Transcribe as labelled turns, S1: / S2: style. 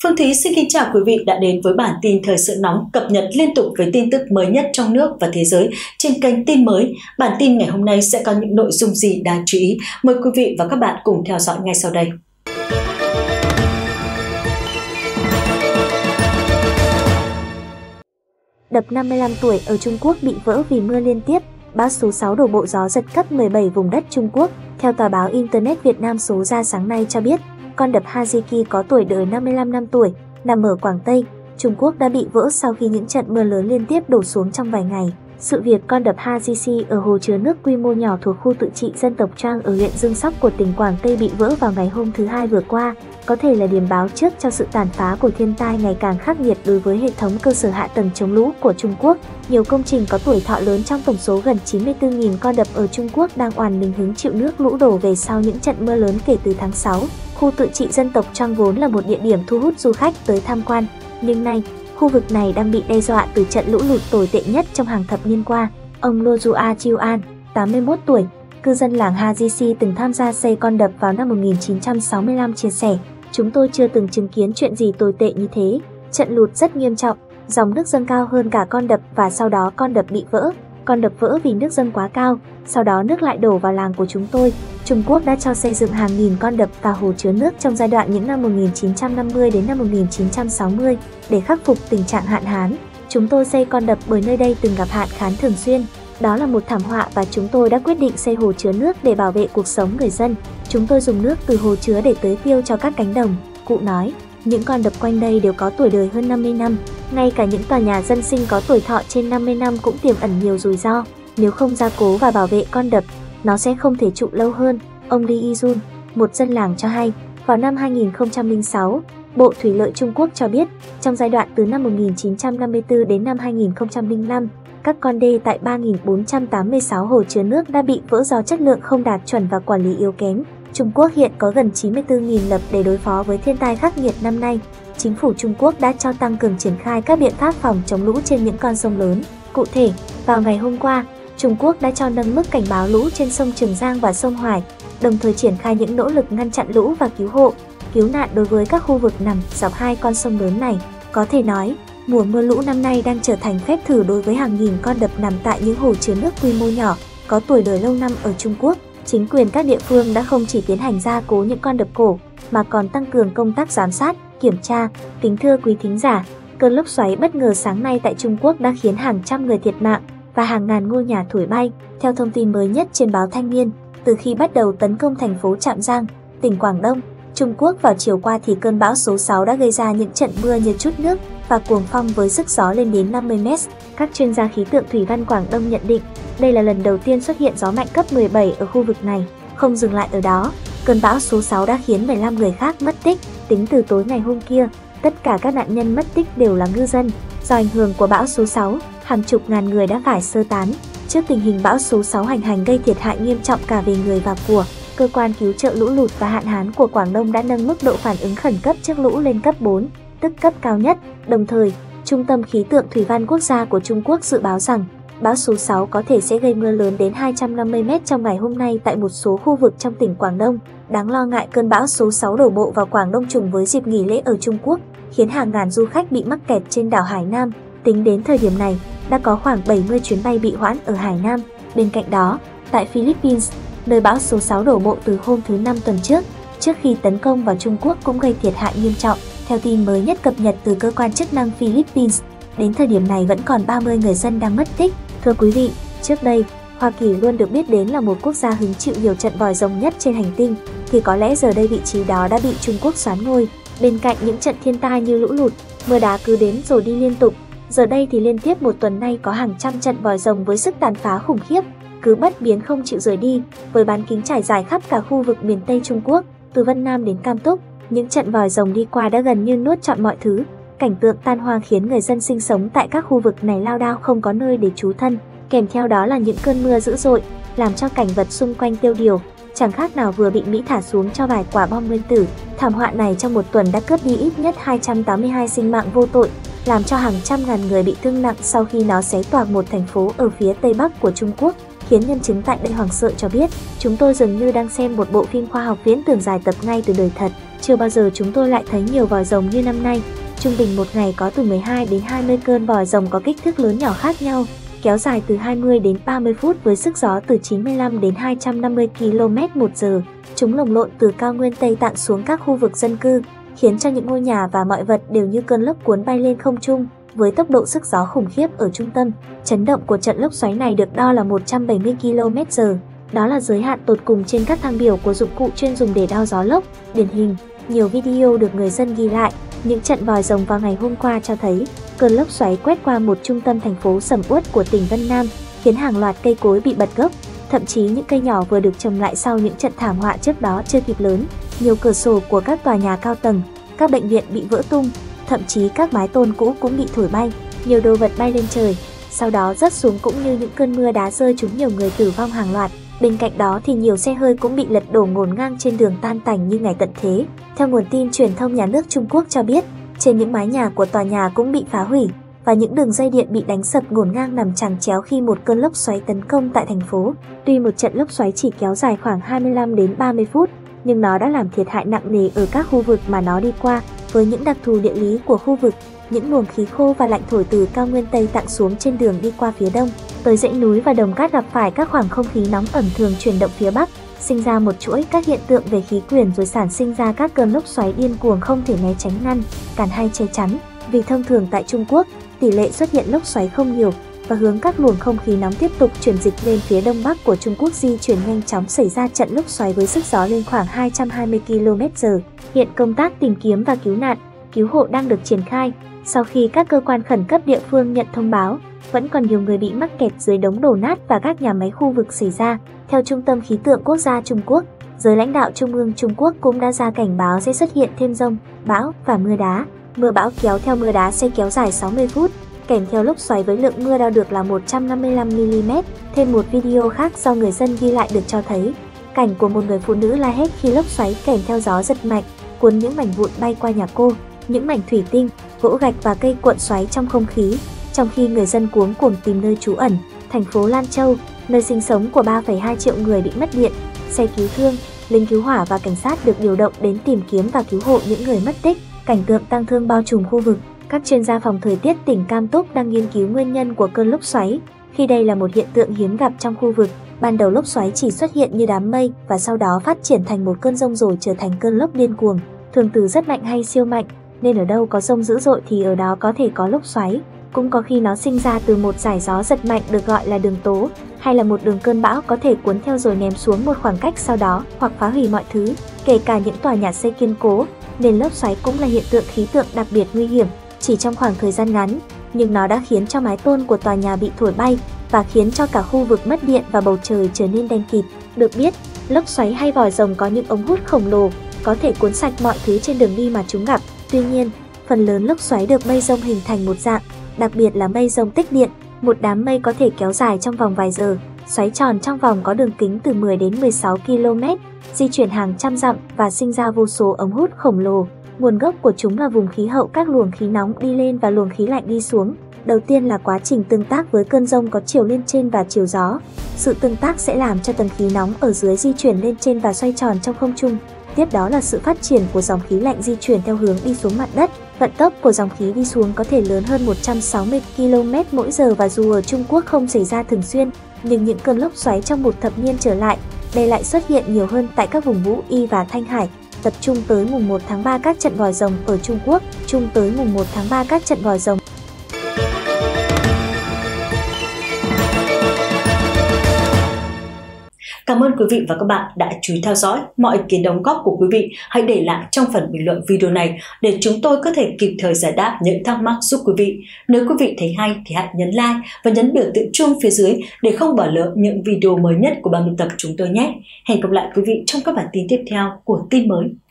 S1: Phương Thúy xin kính chào quý vị đã đến với bản tin thời sự nóng cập nhật liên tục với tin tức mới nhất trong nước và thế giới trên kênh Tin Mới. Bản tin ngày hôm nay sẽ có những nội dung gì đáng chú ý? Mời quý vị và các bạn cùng theo dõi ngay sau đây.
S2: Đập 55 tuổi ở Trung Quốc bị vỡ vì mưa liên tiếp, bão số 6 đổ bộ gió giật cấp 17 vùng đất Trung Quốc. Theo tờ báo Internet Việt Nam số ra sáng nay cho biết, con đập Hajiki có tuổi đời 55 năm tuổi, nằm ở Quảng Tây, Trung Quốc đã bị vỡ sau khi những trận mưa lớn liên tiếp đổ xuống trong vài ngày. Sự việc con đập Hajiki ở hồ chứa nước quy mô nhỏ thuộc khu tự trị dân tộc Trang ở huyện Dương Sóc của tỉnh Quảng Tây bị vỡ vào ngày hôm thứ Hai vừa qua, có thể là điểm báo trước cho sự tàn phá của thiên tai ngày càng khắc nghiệt đối với hệ thống cơ sở hạ tầng chống lũ của Trung Quốc. Nhiều công trình có tuổi thọ lớn trong tổng số gần 94.000 con đập ở Trung Quốc đang oàn mình hứng chịu nước lũ đổ về sau những trận mưa lớn kể từ tháng 6. Khu tự trị dân tộc Trang vốn là một địa điểm thu hút du khách tới tham quan, nhưng nay, khu vực này đang bị đe dọa từ trận lũ lụt tồi tệ nhất trong hàng thập niên qua. Ông Lojua Chiuan, 81 tuổi, cư dân làng Hajiki từng tham gia xây con đập vào năm 1965 chia sẻ, chúng tôi chưa từng chứng kiến chuyện gì tồi tệ như thế. Trận lụt rất nghiêm trọng, dòng nước dâng cao hơn cả con đập và sau đó con đập bị vỡ. Con đập vỡ vì nước dâng quá cao, sau đó nước lại đổ vào làng của chúng tôi. Trung Quốc đã cho xây dựng hàng nghìn con đập và hồ chứa nước trong giai đoạn những năm 1950 đến năm 1960 để khắc phục tình trạng hạn hán. Chúng tôi xây con đập bởi nơi đây từng gặp hạn hán thường xuyên. Đó là một thảm họa và chúng tôi đã quyết định xây hồ chứa nước để bảo vệ cuộc sống người dân. Chúng tôi dùng nước từ hồ chứa để tưới tiêu cho các cánh đồng, cụ nói. Những con đập quanh đây đều có tuổi đời hơn 50 năm. Ngay cả những tòa nhà dân sinh có tuổi thọ trên 50 năm cũng tiềm ẩn nhiều rủi ro. Nếu không gia cố và bảo vệ con đập, nó sẽ không thể trụ lâu hơn, ông Li Yijun, một dân làng cho hay. Vào năm 2006, Bộ Thủy lợi Trung Quốc cho biết, trong giai đoạn từ năm 1954 đến năm 2005, các con đê tại 3.486 hồ chứa nước đã bị vỡ do chất lượng không đạt chuẩn và quản lý yếu kém. Trung Quốc hiện có gần 94.000 lập để đối phó với thiên tai khắc nghiệt năm nay. Chính phủ Trung Quốc đã cho tăng cường triển khai các biện pháp phòng chống lũ trên những con sông lớn. Cụ thể, vào ngày hôm qua, Trung Quốc đã cho nâng mức cảnh báo lũ trên sông Trường Giang và sông Hoài, đồng thời triển khai những nỗ lực ngăn chặn lũ và cứu hộ, cứu nạn đối với các khu vực nằm dọc hai con sông lớn này. Có thể nói, mùa mưa lũ năm nay đang trở thành phép thử đối với hàng nghìn con đập nằm tại những hồ chứa nước quy mô nhỏ, có tuổi đời lâu năm ở Trung Quốc. Chính quyền các địa phương đã không chỉ tiến hành gia cố những con đập cổ, mà còn tăng cường công tác giám sát, kiểm tra. Kính thưa quý thính giả, cơn lốc xoáy bất ngờ sáng nay tại Trung Quốc đã khiến hàng trăm người thiệt mạng và hàng ngàn ngôi nhà thổi bay. Theo thông tin mới nhất trên báo Thanh Niên, từ khi bắt đầu tấn công thành phố Trạm Giang, tỉnh Quảng Đông, Trung Quốc vào chiều qua thì cơn bão số 6 đã gây ra những trận mưa như trút nước và cuồng phong với sức gió lên đến 50 m. Các chuyên gia khí tượng thủy văn Quảng Đông nhận định, đây là lần đầu tiên xuất hiện gió mạnh cấp 17 ở khu vực này. Không dừng lại ở đó, cơn bão số 6 đã khiến 15 người khác mất tích. Tính từ tối ngày hôm kia, tất cả các nạn nhân mất tích đều là ngư dân. Do ảnh hưởng của bão số 6, hàng chục ngàn người đã phải sơ tán. Trước tình hình bão số 6 hành hành gây thiệt hại nghiêm trọng cả về người và của, cơ quan cứu trợ lũ lụt và hạn hán của Quảng Đông đã nâng mức độ phản ứng khẩn cấp trước lũ lên cấp 4, tức cấp cao nhất. Đồng thời, Trung tâm Khí tượng Thủy văn Quốc gia của Trung Quốc dự báo rằng bão số 6 có thể sẽ gây mưa lớn đến 250 m trong ngày hôm nay tại một số khu vực trong tỉnh Quảng Đông. Đáng lo ngại cơn bão số 6 đổ bộ vào Quảng Đông trùng với dịp nghỉ lễ ở Trung Quốc, khiến hàng ngàn du khách bị mắc kẹt trên đảo Hải Nam. Tính đến thời điểm này, đã có khoảng 70 chuyến bay bị hoãn ở Hải Nam. Bên cạnh đó, tại Philippines, nơi bão số 6 đổ bộ từ hôm thứ Năm tuần trước khi tấn công vào Trung Quốc cũng gây thiệt hại nghiêm trọng. Theo tin mới nhất cập nhật từ cơ quan chức năng Philippines, đến thời điểm này vẫn còn 30 người dân đang mất tích. Thưa quý vị, trước đây, Hoa Kỳ luôn được biết đến là một quốc gia hứng chịu nhiều trận vòi rồng nhất trên hành tinh, thì có lẽ giờ đây vị trí đó đã bị Trung Quốc soán ngôi. Bên cạnh những trận thiên tai như lũ lụt, mưa đá cứ đến rồi đi liên tục, giờ đây thì liên tiếp một tuần nay có hàng trăm trận vòi rồng với sức tàn phá khủng khiếp, cứ bất biến không chịu rời đi, với bán kính trải dài khắp cả khu vực miền Tây Trung Quốc, từ Vân Nam đến Cam Túc. Những trận vòi rồng đi qua đã gần như nuốt trọn mọi thứ. Cảnh tượng tan hoang khiến người dân sinh sống tại các khu vực này lao đao không có nơi để trú thân. Kèm theo đó là những cơn mưa dữ dội, làm cho cảnh vật xung quanh tiêu điều, chẳng khác nào vừa bị Mỹ thả xuống cho vài quả bom nguyên tử. Thảm họa này trong một tuần đã cướp đi ít nhất 282 sinh mạng vô tội, làm cho hàng trăm ngàn người bị thương nặng sau khi nó xé toạc một thành phố ở phía tây bắc của Trung Quốc, khiến nhân chứng tại đây hoảng sợ cho biết, chúng tôi dường như đang xem một bộ phim khoa học viễn tưởng dài tập ngay từ đời thật. chưa bao giờ chúng tôi lại thấy nhiều vòi rồng như năm nay. Trung bình một ngày có từ 12 đến 20 cơn vòi rồng có kích thước lớn nhỏ khác nhau, kéo dài từ 20 đến 30 phút với sức gió từ 95 đến 250 km/h. Chúng lồng lộn từ cao nguyên Tây Tạng xuống các khu vực dân cư, khiến cho những ngôi nhà và mọi vật đều như cơn lốc cuốn bay lên không trung. Với tốc độ sức gió khủng khiếp ở trung tâm, chấn động của trận lốc xoáy này được đo là 170 km/h. Đó là giới hạn tột cùng trên các thang biểu của dụng cụ chuyên dùng để đo gió lốc. Điển hình, nhiều video được người dân ghi lại những trận vòi rồng vào ngày hôm qua cho thấy cơn lốc xoáy quét qua một trung tâm thành phố sầm uất của tỉnh Vân Nam, khiến hàng loạt cây cối bị bật gốc, thậm chí những cây nhỏ vừa được trồng lại sau những trận thảm họa trước đó chưa kịp lớn. Nhiều cửa sổ của các tòa nhà cao tầng, các bệnh viện bị vỡ tung, thậm chí các mái tôn cũ cũng bị thổi bay, nhiều đồ vật bay lên trời, sau đó rớt xuống cũng như những cơn mưa đá rơi trúng nhiều người tử vong hàng loạt. Bên cạnh đó thì nhiều xe hơi cũng bị lật đổ ngổn ngang trên đường tan tành như ngày tận thế. Theo nguồn tin truyền thông nhà nước Trung Quốc cho biết, trên những mái nhà của tòa nhà cũng bị phá hủy và những đường dây điện bị đánh sập ngổn ngang nằm chằng chéo khi một cơn lốc xoáy tấn công tại thành phố. Tuy một trận lốc xoáy chỉ kéo dài khoảng 25 đến 30 phút, nhưng nó đã làm thiệt hại nặng nề ở các khu vực mà nó đi qua. Với những đặc thù địa lý của khu vực, những luồng khí khô và lạnh thổi từ cao nguyên Tây Tạng xuống trên đường đi qua phía đông, tới dãy núi và đồng cát gặp phải các khoảng không khí nóng ẩm thường chuyển động phía bắc, sinh ra một chuỗi các hiện tượng về khí quyển rồi sản sinh ra các cơn lốc xoáy điên cuồng không thể né tránh ngăn, cản hay che chắn. Vì thông thường tại Trung Quốc, tỷ lệ xuất hiện lốc xoáy không nhiều và hướng các luồng không khí nóng tiếp tục chuyển dịch lên phía đông bắc của Trung Quốc di chuyển nhanh chóng xảy ra trận lốc xoáy với sức gió lên khoảng 220 km/h. Hiện công tác tìm kiếm và cứu nạn, cứu hộ đang được triển khai. Sau khi các cơ quan khẩn cấp địa phương nhận thông báo, vẫn còn nhiều người bị mắc kẹt dưới đống đổ nát và các nhà máy khu vực xảy ra. Theo Trung tâm Khí tượng Quốc gia Trung Quốc, giới lãnh đạo Trung ương Trung Quốc cũng đã ra cảnh báo sẽ xuất hiện thêm dông, bão và mưa đá. Mưa bão kéo theo mưa đá sẽ kéo dài 60 phút, kèm theo lốc xoáy với lượng mưa đo được là 155 mm. Thêm một video khác do người dân ghi lại được cho thấy cảnh của một người phụ nữ la hét khi lốc xoáy kèm theo gió giật mạnh, cuốn những mảnh vụn bay qua nhà cô, những mảnh thủy tinh, gỗ gạch và cây cuộn xoáy trong không khí. Trong khi người dân cuống cuồng tìm nơi trú ẩn, thành phố Lan Châu, nơi sinh sống của 3,2 triệu người bị mất điện, xe cứu thương, lính cứu hỏa và cảnh sát được điều động đến tìm kiếm và cứu hộ những người mất tích. Cảnh tượng tang thương bao trùm khu vực. Các chuyên gia phòng thời tiết tỉnh Cam Túc đang nghiên cứu nguyên nhân của cơn lốc xoáy, khi đây là một hiện tượng hiếm gặp trong khu vực. Ban đầu lốc xoáy chỉ xuất hiện như đám mây và sau đó phát triển thành một cơn dông rồi trở thành cơn lốc điên cuồng, thường từ rất mạnh hay siêu mạnh, nên ở đâu có dông dữ dội thì ở đó có thể có lốc xoáy. Cũng có khi nó sinh ra từ một dải gió giật mạnh được gọi là đường tố, hay là một đường cơn bão có thể cuốn theo rồi ném xuống một khoảng cách sau đó hoặc phá hủy mọi thứ, kể cả những tòa nhà xây kiên cố. Nên lốc xoáy cũng là hiện tượng khí tượng đặc biệt nguy hiểm, chỉ trong khoảng thời gian ngắn, nhưng nó đã khiến cho mái tôn của tòa nhà bị thổi bay và khiến cho cả khu vực mất điện và bầu trời trở nên đen kịt. Được biết, lốc xoáy hay vòi rồng có những ống hút khổng lồ, có thể cuốn sạch mọi thứ trên đường đi mà chúng gặp. Tuy nhiên, phần lớn lốc xoáy được mây rông hình thành một dạng, đặc biệt là mây rông tích điện. Một đám mây có thể kéo dài trong vòng vài giờ, xoáy tròn trong vòng có đường kính từ 10 đến 16 km, di chuyển hàng trăm dặm và sinh ra vô số ống hút khổng lồ. Nguồn gốc của chúng là vùng khí hậu, các luồng khí nóng đi lên và luồng khí lạnh đi xuống. Đầu tiên là quá trình tương tác với cơn dông có chiều lên trên và chiều gió. Sự tương tác sẽ làm cho tầng khí nóng ở dưới di chuyển lên trên và xoay tròn trong không trung. Tiếp đó là sự phát triển của dòng khí lạnh di chuyển theo hướng đi xuống mặt đất. Vận tốc của dòng khí đi xuống có thể lớn hơn 160 km/h và dù ở Trung Quốc không xảy ra thường xuyên, nhưng những cơn lốc xoáy trong một thập niên trở lại, đây lại xuất hiện nhiều hơn tại các vùng Vũ Y và Thanh Hải. Tập trung tới mùng 1 tháng 3 các trận vòi rồng ở Trung Quốc, tới mùng 1 tháng 3 các trận vòi rồng.
S1: Cảm ơn quý vị và các bạn đã chú ý theo dõi. Mọi ý kiến đóng góp của quý vị hãy để lại trong phần bình luận video này để chúng tôi có thể kịp thời giải đáp những thắc mắc giúp quý vị. Nếu quý vị thấy hay thì hãy nhấn like và nhấn biểu tượng chuông phía dưới để không bỏ lỡ những video mới nhất của ban biên tập chúng tôi nhé. Hẹn gặp lại quý vị trong các bản tin tiếp theo của Tin Mới.